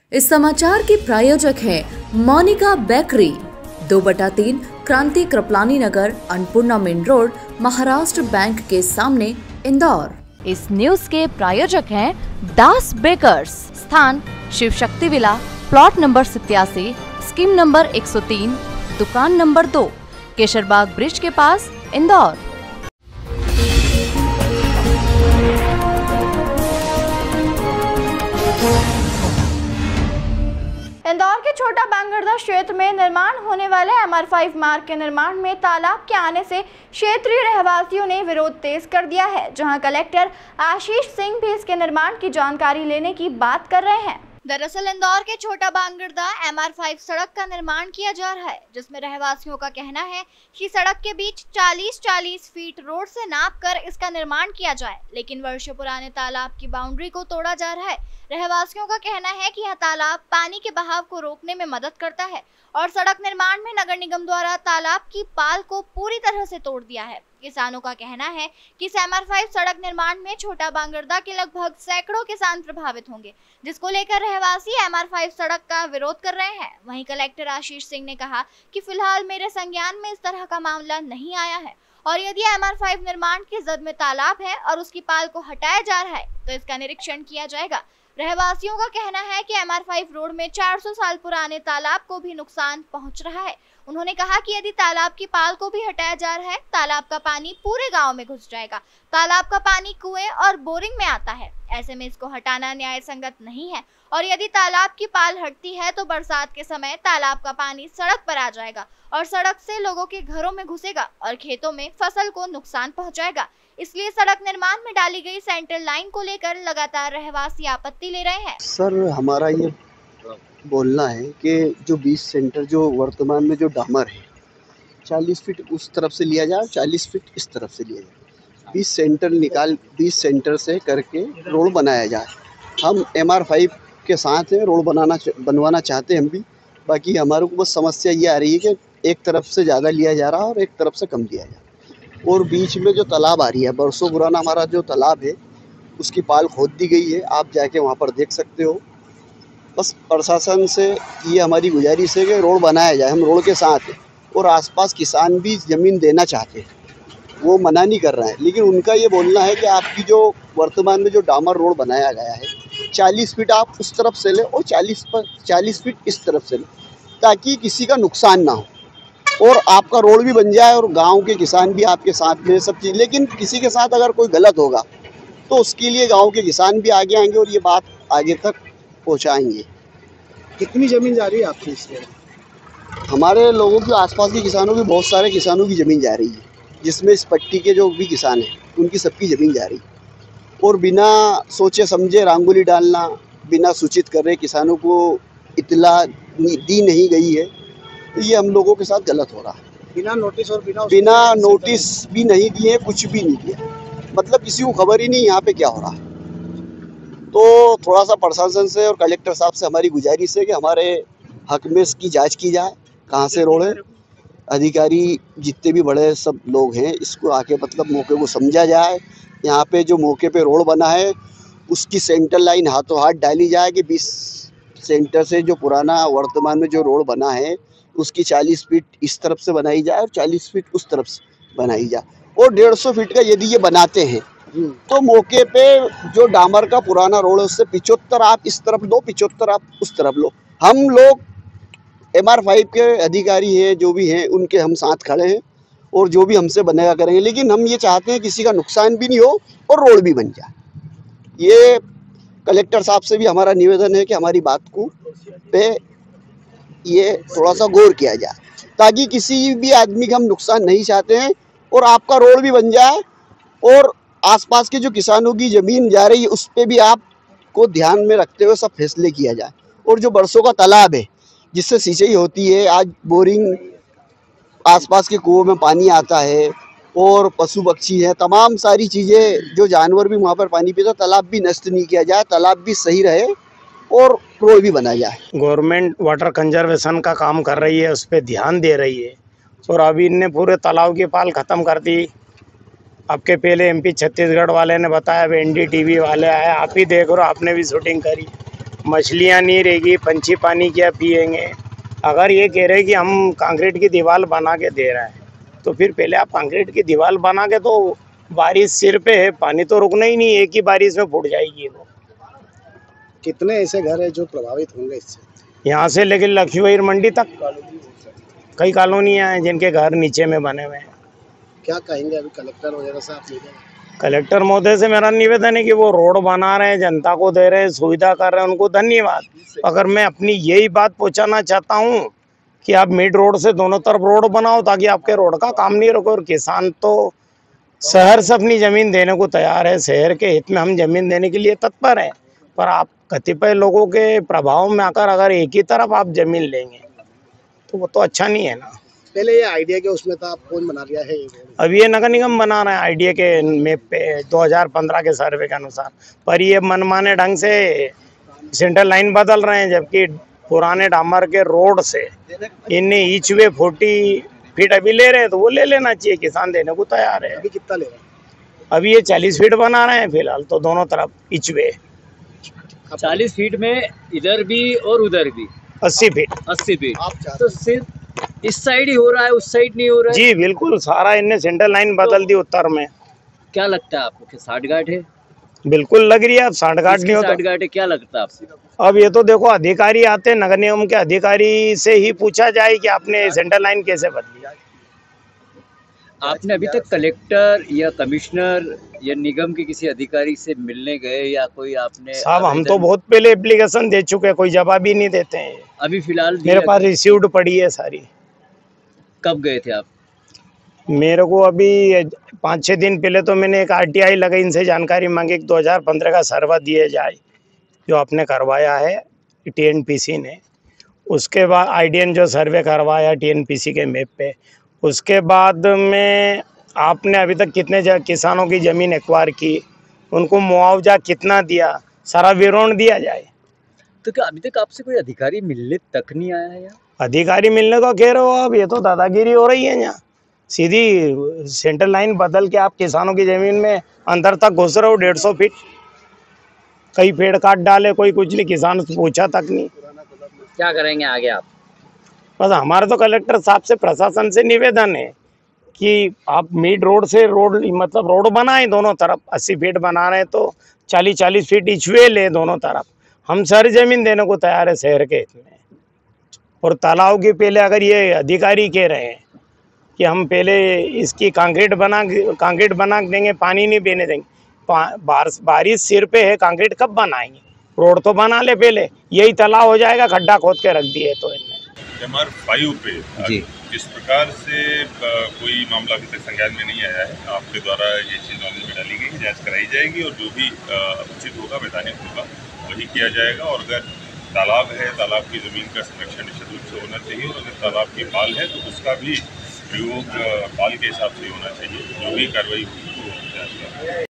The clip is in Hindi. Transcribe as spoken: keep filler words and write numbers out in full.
इस समाचार की प्रायोजक है मोनिका बेकरी, दो बटा तीन Kranti Kripalani Nagar, Annapurna main road, Maharashtra bank के सामने, इंदौर। इस न्यूज के प्रायोजक हैं दास बेकर्स, स्थान Shiv Shakti villa, plot number सत्यासी, स्कीम नंबर एक सौ तीन, दुकान नंबर दो, केशरबाग ब्रिज के पास, इंदौर। इंदौर के छोटा बांगरदा क्षेत्र में निर्माण होने वाले एम आर फाइव मार्ग के निर्माण में तालाब के आने से क्षेत्रीय रहवासियों ने विरोध तेज कर दिया है, जहां कलेक्टर आशीष सिंह भी इसके निर्माण की जानकारी लेने की बात कर रहे हैं। दरअसल इंदौर के छोटा बांगरदा एम आर फाइव सड़क का निर्माण किया जा रहा है, जिसमें रहवासियों का कहना है कि सड़क के बीच चालीस चालीस फीट रोड से नाप कर इसका निर्माण किया जाए, लेकिन वर्षों पुराने तालाब की बाउंड्री को तोड़ा जा रहा है। रहवासियों का कहना है कि यह तालाब पानी के बहाव को रोकने में मदद करता है और सड़क निर्माण में नगर निगम द्वारा तालाब की पाल को पूरी तरह से तोड़ दिया है। किसानों का कहना है कि इस एम आर फाइव सड़क निर्माण में छोटा बांगरदा के लगभग सैकड़ों किसान प्रभावित होंगे, जिसको लेकर रहवासी एम आर फाइव सड़क का विरोध कर रहे हैं। वहीं कलेक्टर आशीष सिंह ने कहा कि फिलहाल मेरे संज्ञान में इस तरह का मामला नहीं आया है और यदि एम आर फाइव निर्माण की जद में तालाब है और उसकी पाल को हटाया जा रहा है तो इसका निरीक्षण किया जाएगा। रहवासियों का कहना है कि एम आर फाइव रोड में चार सौ साल पुराने तालाब को भी नुकसान पहुंच रहा है। उन्होंने कहा कि यदि तालाब की पाल को भी हटाया जा रहा है, तालाब का पानी पूरे गांव में घुस जाएगा। तालाब का पानी कुएं और बोरिंग में आता है, ऐसे में इसको हटाना न्याय संगत नहीं है और यदि तालाब की पाल हटती है तो बरसात के समय तालाब का पानी सड़क पर आ जाएगा और सड़क से लोगों के घरों में घुसेगा और खेतों में फसल को नुकसान पहुंचाएगा। इसलिए सड़क निर्माण में डाली गई सेंट्रल लाइन को लेकर लगातार रहवासी आपत्ति ले रहे हैं। सर, हमारा ये बोलना है कि जो बीस सेंटर जो वर्तमान में जो डामर है चालीस फीट उस तरफ से लिया जाए, चालीस फीट इस तरफ से लिया जाए, बीस सेंटर निकाल बीस सेंटर से करके रोड बनाया जाए। हम एम आर फाइव के साथ है रोड बनाना बनवाना चाहते हैं हम भी, बाकी हमारे को बस समस्या ये आ रही है कि एक तरफ से ज़्यादा लिया जा रहा है और एक तरफ से कम लिया जा रहा है और बीच में जो तालाब आ रही है, बरसों पुराना हमारा जो तालाब है उसकी पाल खोद दी गई है, आप जाके वहाँ पर देख सकते हो। बस प्रशासन से ये हमारी गुजारिश है कि रोड बनाया जाए, हम रोड के साथ हैं और आसपास किसान भी ज़मीन देना चाहते हैं, वो मना नहीं कर रहे हैं, लेकिन उनका ये बोलना है कि आपकी जो वर्तमान में जो डामर रोड बनाया गया है चालीस फीट आप उस तरफ से लें और चालीस पर चालीस फीट इस तरफ से लें, ताकि किसी का नुकसान ना हो और आपका रोड भी बन जाए और गाँव के किसान भी आपके साथ में सब चीज़। लेकिन किसी के साथ अगर कोई गलत होगा तो उसके लिए गाँव के किसान भी आगे आएंगे और ये बात आगे तक पहुंचाएंगे। कितनी जमीन जा रही है आपकी इसमें? हमारे लोगों की आसपास के किसानों की बहुत सारे किसानों की ज़मीन जा रही है, जिसमें इस पट्टी के जो भी किसान हैं उनकी सबकी ज़मीन जा रही है और बिना सोचे समझे रंगोली डालना, बिना सूचित कर रहे किसानों को इतला दी नहीं गई है, तो ये हम लोगों के साथ गलत हो रहा है। बिना नोटिस और बिना बिना नोटिस भी नहीं दिए, कुछ भी नहीं दिया, मतलब किसी को खबर ही नहीं यहाँ पे क्या हो रहा है। तो थोड़ा सा प्रशासन से और कलेक्टर साहब से हमारी गुजारिश है कि हमारे हक में इसकी जांच की जाए, कहाँ से रोड है, अधिकारी जितने भी बड़े सब लोग हैं इसको आके मतलब मौके को समझा जाए। यहाँ पे जो मौके पे रोड बना है उसकी सेंटर लाइन हाथों हाथ डाली जाए कि बीस सेंटर से जो पुराना वर्तमान में जो रोड बना है उसकी चालीस फीट इस तरफ से बनाई जाए और चालीस फीट उस तरफ से बनाई जाए और डेढ़ सौ फीट का यदि ये बनाते हैं तो मौके पे जो डामर का पुराना रोड है उससे पिचहत्तर आप इस तरफ लो, पिचहत्तर आप उस तरफ लो। हम लोग एम आर फाइव के अधिकारी हैं जो भी हैं उनके हम साथ खड़े हैं और जो भी हमसे बनेगा करेंगे, लेकिन हम ये चाहते हैं किसी का नुकसान भी नहीं हो और रोड भी बन जाए। ये कलेक्टर साहब से भी हमारा निवेदन है कि हमारी बात को पे ये थोड़ा सा गौर किया जाए, ताकि किसी भी आदमी का हम नुकसान नहीं चाहते हैं और आपका रोड भी बन जाए और आसपास के जो किसानों की ज़मीन जा रही है उस पर भी आपको ध्यान में रखते हुए सब फैसले किया जाए। और जो बरसों का तालाब है जिससे सिंचाई होती है, आज बोरिंग आसपास के कुओं में पानी आता है और पशु पक्षी है, तमाम सारी चीज़ें जो जानवर भी वहाँ पर पानी पीता, तालाब भी नष्ट नहीं किया जाए, तालाब भी सही रहे और रोड भी बनाया जाए। गवर्नमेंट वाटर कंजर्वेशन का काम कर रही है, उस पर ध्यान दे रही है और अभी इनने पूरे तालाब की पाल ख़त्म कर दी। आपके पहले एमपी छत्तीसगढ़ वाले ने बताया, अब एनडीटीवी वाले आए, आप ही देख रहे हो, आपने भी शूटिंग करी। मछलियाँ नहीं रहेगी, पंछी पानी क्या पिएंगे। अगर ये कह रहे कि हम कंक्रीट की दीवार बना के दे रहे हैं तो फिर पहले आप कंक्रीट की दीवार बना के, तो बारिश सिर पे है, पानी तो रुकना ही नहीं, एक ही बारिश में फूट जाएगी वो। कितने ऐसे घर है जो प्रभावित होंगे इससे? यहाँ से लेकर लक्ष्मीबाई मंडी तक कई कॉलोनियाँ हैं जिनके घर नीचे में बने हुए हैं। क्या कहेंगे अभी कलेक्टर वगैरह से आप निवेदन? कलेक्टर महोदय से मेरा निवेदन है कि वो रोड बना रहे हैं, जनता को दे रहे हैं, सुविधा कर रहे हैं, उनको धन्यवाद। अगर मैं अपनी यही बात पहुंचाना चाहता हूं कि आप मिड रोड से दोनों तरफ रोड बनाओ ताकि आपके रोड का काम नहीं रुके। और किसान तो शहर से अपनी जमीन देने को तैयार है, शहर के हित में हम जमीन देने के लिए तत्पर हैं, पर आप कतिपय लोगों के प्रभाव में आकर अगर एक ही तरफ आप जमीन लेंगे तो वो तो अच्छा नहीं है ना। पहले ये आइडिया के उसमें था, आप कौन बना लिया है? अब ये नगर निगम बना रहे हैं आइडिया के मैप पे दो हज़ार पंद्रह के सर्वे के अनुसार, पर ये मनमाने ढंग से सेंट्रल लाइन बदल रहे हैं, जबकि पुराने डामर के रोड से इन्हें ईच वे फोर्टी फीट अभी ले रहे हैं, तो वो ले लेना चाहिए, किसान देने को तैयार है। अभी कितना ले रहे हैं? अभी ये चालीस फीट बना रहे हैं फिलहाल, तो दोनों तरफ ईच वे चालीस फीट में इधर भी और उधर भी अस्सी फीट अस्सी फीट। आप चाहते तो सिर्फ इस साइड ही हो रहा है, उस साइड नहीं हो रहा है? जी बिल्कुल, सारा इनने सेंट्रल लाइन बदल दी उत्तर में। क्या लगता है आपको कि साठ गांठ है? बिल्कुल लग रही है, अब साठ गांठ नहीं होता। साठ गांठ है, क्या लगता है आपको? अब ये तो देखो अधिकारी आते हैं, नगर निगम के अधिकारी से ही पूछा जाए कि आपने सेंट्रल लाइन कैसे बदली। आपने अभी तक कलेक्टर या कमिश्नर या निगम के किसी अधिकारी से मिलने गए या कोई आपने? साहब हम तो बहुत पहले एप्लीकेशन दे चुके हैं, कोई जवाब ही नहीं देते हैं। अभी फिलहाल मेरे पास रिसीव्ड पड़ी है सारी। कब गए थे आप? मेरे को अभी पाँच छः दिन पहले तो मैंने एक आरटीआई लगाई, इनसे जानकारी मांगी कि दो हज़ार पंद्रह का सर्वा दिया जाए जो आपने करवाया है टीएनपीसी ने। उसके बाद आईडीएन जो सर्वे करवाया टीएनपीसी के मैप पे, उसके बाद में आपने अभी तक कितने किसानों की ज़मीन एक्वायर की, उनको मुआवजा कितना दिया, सारा विवरण दिया जाए। तो क्या अभी तक आपसे कोई अधिकारी मिलने तक नहीं आया है यहाँ? अधिकारी मिलने को कह रहे हो अब, ये तो दादागिरी हो रही है यहाँ। सीधी सेंट्रल लाइन बदल के आप किसानों की ज़मीन में अंदर तक घुस रहे हो, डेढ़ सौ फीट, कई पेड़ काट डाले, कोई कुछ नहीं, किसान से पूछा तक नहीं। क्या करेंगे आगे आप? बस हमारा तो कलेक्टर साहब से, प्रशासन से निवेदन है कि आप मिड रोड से रोड मतलब रोड बनाएं दोनों तरफ, अस्सी फीट बना रहे हैं तो चालीस चालीस फीट इच वे ले दोनों तरफ। हम सारी ज़मीन देने को तैयार है शहर के हित में। और तालाब के पहले अगर ये अधिकारी कह रहे हैं कि हम पहले इसकी कंक्रीट बना कंक्रीट बना देंगे, पानी नहीं बहने देंगे, बारिश बारिश सिर पे है, कंक्रीट कब बनाएंगे? रोड तो बना ले पहले, यही तालाब हो जाएगा, खड्डा खोद के रख दिए तो इनने। एम आर फाइव पे जी जिस प्रकार से कोई मामला अभी तक संज्ञान में नहीं आया है, आपके द्वारा ये चीज़ नॉलेज में डाली गई, जांच कराई जाएगी और जो भी उचित होगा, वैधानिक होगा, वही किया जाएगा। और अगर तालाब है, तालाब की ज़मीन का संरक्षण निश्चित रूप से होना चाहिए, और अगर तालाब की पाल है तो उसका भी प्रयोग पाल के हिसाब से होना चाहिए। जो भी कार्रवाई होगी वो जांच